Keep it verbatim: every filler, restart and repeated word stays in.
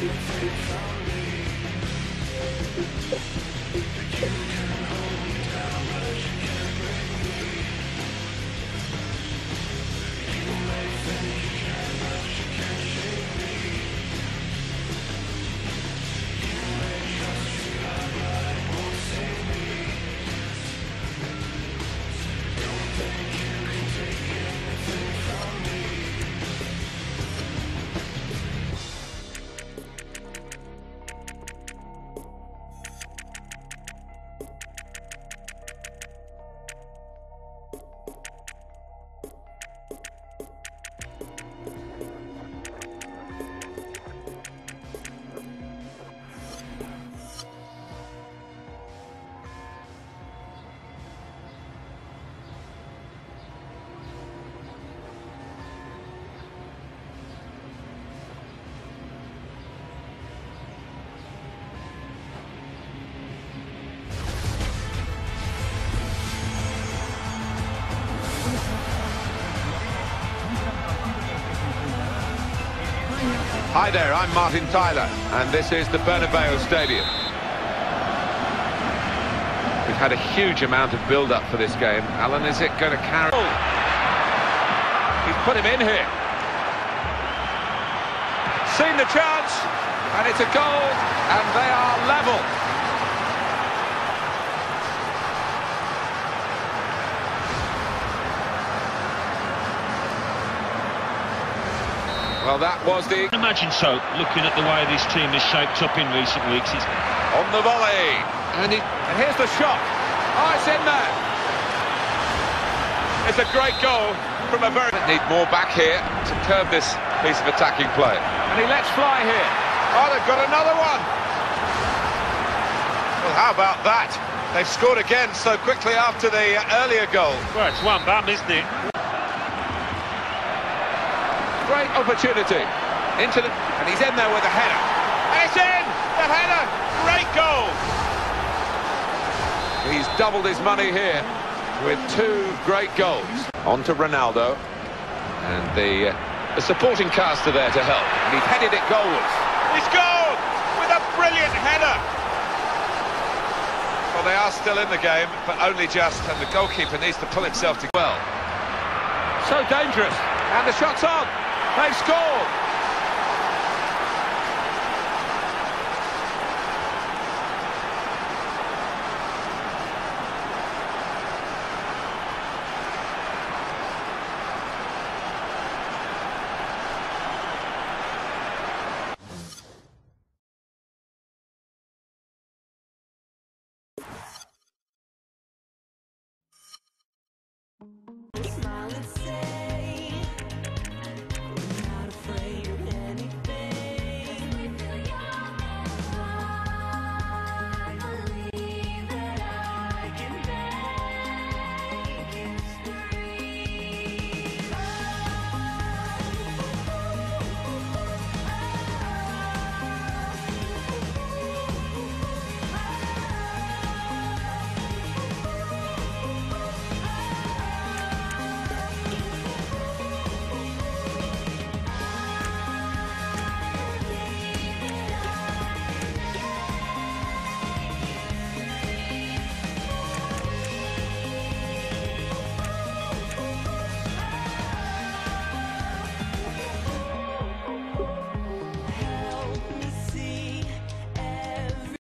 Hi there, I'm Martin Tyler, and this is the Bernabeu Stadium. We've had a huge amount of build-up for this game. Alan, is it going to carry... Oh. He's put him in here. Seen the chance, and it's a goal, and they are level. Well, that was the... Imagine so, looking at the way this team is shaped up in recent weeks. It's... On the volley, and, it... and here's the shot. Oh, it's in there. It's a great goal from a very... Need more back here to curb this piece of attacking play. And he lets fly here. Oh, they've got another one. Well, how about that? They've scored again so quickly after the earlier goal. Well, it's one bam, isn't it? Great opportunity into the... and he's in there with a header. It's in! The header! Great goal! He's doubled his money here with two great goals. On to Ronaldo. And the, uh, the supporting cast are there to help. And he's headed it goalwards. He's scored! With a brilliant header! Well, they are still in the game, but only just. And the goalkeeper needs to pull himself together. Well, so dangerous. And the shot's on. They've scored!